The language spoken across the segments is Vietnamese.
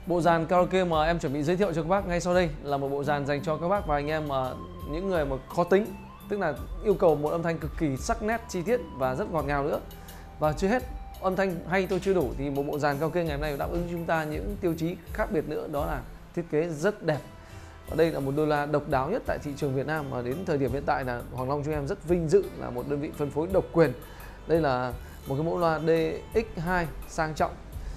Bộ dàn karaoke mà em chuẩn bị giới thiệu cho các bác ngay sau đây là một bộ dàn dành cho các bác và anh em mà những người mà khó tính, tức là yêu cầu một âm thanh cực kỳ sắc nét, chi tiết và rất ngọt ngào nữa. Và chưa hết, âm thanh hay tôi chưa đủ thì một bộ dàn karaoke ngày hôm nay đáp ứng chúng ta những tiêu chí khác biệt nữa, đó là thiết kế rất đẹp. Và đây là một đô la độc đáo nhất tại thị trường Việt Nam, và đến thời điểm hiện tại là Hoàng Long chúng em rất vinh dự là một đơn vị phân phối độc quyền. Đây là một cái mẫu loa DX2 sang trọng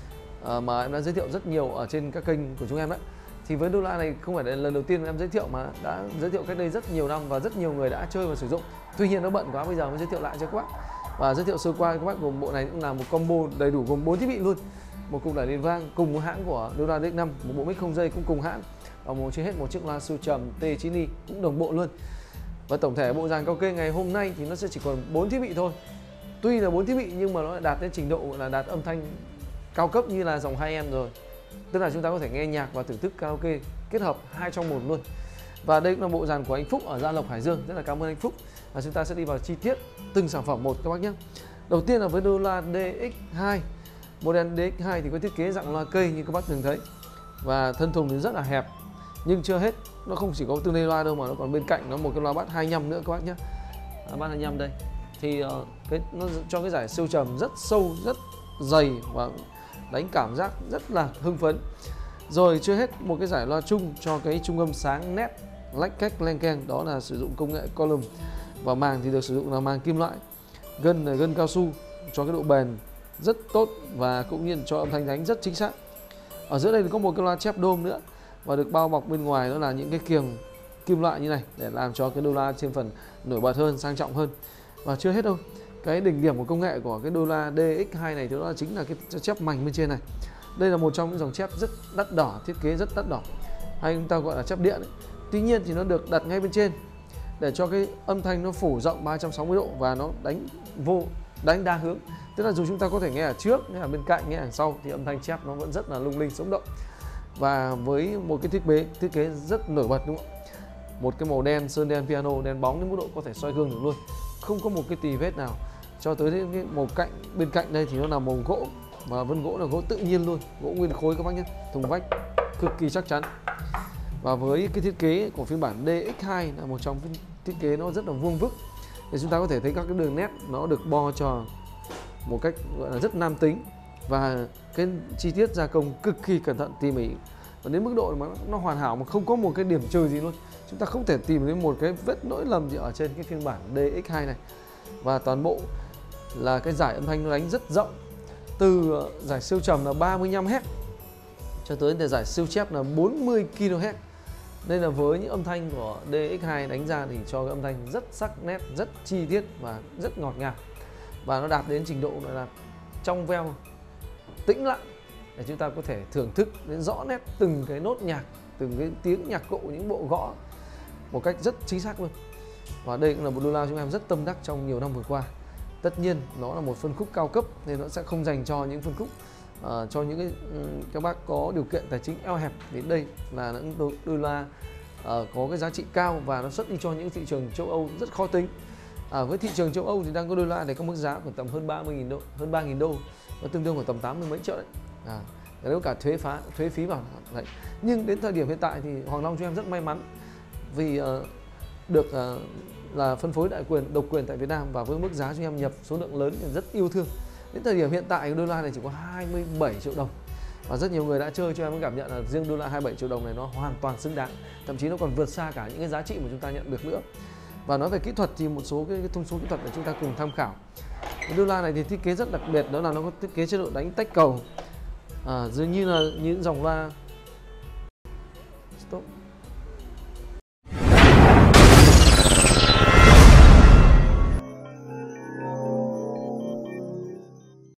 mà em đã giới thiệu rất nhiều ở trên các kênh của chúng em đấy. Thì với đô la này không phải là lần đầu tiên em giới thiệu mà đã giới thiệu cách đây rất nhiều năm và rất nhiều người đã chơi và sử dụng. Tuy nhiên nó bận quá, bây giờ mới giới thiệu lại cho các bác. Và giới thiệu sơ qua các bác, gồm bộ này cũng là một combo đầy đủ gồm 4 thiết bị luôn. Một cục đẩy liền vang cùng một hãng của đô la DX5, một bộ mic không dây cũng cùng hãng, và trên hết một chiếc loa siêu trầm T9i cũng đồng bộ luôn. Và tổng thể bộ dàn karaoke ngày hôm nay thì nó sẽ chỉ còn 4 thiết bị thôi. Tuy là 4 thiết bị nhưng mà nó lại đạt đến trình độ là đạt âm thanh cao cấp như là dòng 2M rồi. Tức là chúng ta có thể nghe nhạc và thưởng thức karaoke kết hợp 2 trong 1 luôn. Và đây cũng là bộ dàn của anh Phúc ở Gia Lộc, Hải Dương. Rất là cảm ơn anh Phúc. Và chúng ta sẽ đi vào chi tiết từng sản phẩm một các bác nhé. Đầu tiên là với đô la DX2. Model DX2 thì có thiết kế dạng loa cây như các bác từng thấy. Và thân thùng thì rất là hẹp. Nhưng chưa hết, nó không chỉ có tương lai loa đâu mà nó còn bên cạnh nó một cái loa bass 25 nữa các bác nhé. Bass 25 đây. Thì nó cho cái giải siêu trầm rất sâu, rất dày và đánh cảm giác rất là hưng phấn. Rồi chưa hết, một cái giải loa chung cho cái trung âm sáng nét lách cách len keng, đó là sử dụng công nghệ column. Và màng thì được sử dụng là màng kim loại, gân là gân cao su cho cái độ bền rất tốt và cũng như cho âm thanh đánh rất chính xác. Ở giữa đây thì có một cái loa chép đôm nữa và được bao bọc bên ngoài đó là những cái kiềng kim loại như này để làm cho cái đô la trên phần nổi bật hơn, sang trọng hơn. Và chưa hết đâu, cái đỉnh điểm của công nghệ của cái đô la DX2 này thì đó chính là cái chép mảnh bên trên này. Đây là một trong những dòng chép rất đắt đỏ, thiết kế rất đắt đỏ, hay chúng ta gọi là chép điện ấy. Tuy nhiên thì nó được đặt ngay bên trên để cho cái âm thanh nó phủ rộng 360 độ và nó đánh đa hướng. Tức là dù chúng ta có thể nghe ở trước, nghe ở bên cạnh, nghe ở sau thì âm thanh chép nó vẫn rất là lung linh, sống động. Và với một cái thiết kế rất nổi bật, đúng không? Một cái màu đen, sơn đen piano, đen bóng đến mức độ có thể soi gương được luôn. Không có một cái tì vết nào. Cho tới cái màu cạnh, bên cạnh đây thì nó là màu gỗ, mà vân gỗ là gỗ tự nhiên luôn, gỗ nguyên khối các bác nhé. Thùng vách cực kỳ chắc chắn. Và với cái thiết kế của phiên bản DX2 là một trong cái thiết kế nó rất là vuông vức, để chúng ta có thể thấy các cái đường nét nó được bo tròn một cách gọi là rất nam tính, và cái chi tiết gia công cực kỳ cẩn thận tỉ mỉ, và đến mức độ mà nó hoàn hảo mà không có một cái điểm trừ gì luôn. Chúng ta không thể tìm thấy một cái vết lỗi lầm gì ở trên cái phiên bản DX2 này. Và toàn bộ là cái giải âm thanh nó đánh rất rộng, từ giải siêu trầm là 35Hz cho tới giải siêu chép là 40 kHz. Nên là với những âm thanh của DX2 đánh ra thì cho cái âm thanh rất sắc nét, rất chi tiết và rất ngọt ngào. Và nó đạt đến trình độ là trong veo, tĩnh lặng, để chúng ta có thể thưởng thức đến rõ nét từng cái nốt nhạc, từng cái tiếng nhạc cụ, những bộ gõ một cách rất chính xác luôn. Và đây cũng là một đô la chúng em rất tâm đắc trong nhiều năm vừa qua. Tất nhiên nó là một phân khúc cao cấp nên nó sẽ không dành cho những phân khúc cho những các bác có điều kiện tài chính eo hẹp. Đến đây là những đô la có cái giá trị cao và nó xuất đi cho những thị trường châu Âu rất khó tính. Với thị trường châu Âu thì đang có đô la này có mức giá khoảng tầm hơn 30.000 đô, hơn 3.000 đô, nó tương đương khoảng tầm 80 mấy triệu đấy. Nếu cả thuế phí vào đấy. Nhưng đến thời điểm hiện tại thì Hoàng Long chúng em rất may mắn vì được là phân phối độc quyền tại Việt Nam, và với mức giá chúng em nhập số lượng lớn thì rất yêu thương. Đến thời điểm hiện tại đô la này chỉ có 27 triệu đồng. Và rất nhiều người đã chơi cho em có cảm nhận là riêng đô la 27 triệu đồng này nó hoàn toàn xứng đáng. Thậm chí nó còn vượt xa cả những cái giá trị mà chúng ta nhận được nữa. Và nói về kỹ thuật thì một số cái thông số kỹ thuật để chúng ta cùng tham khảo. Đô la này thì thiết kế rất đặc biệt, đó là nó có thiết kế chế độ đánh tách cầu. Dường như là những dòng loa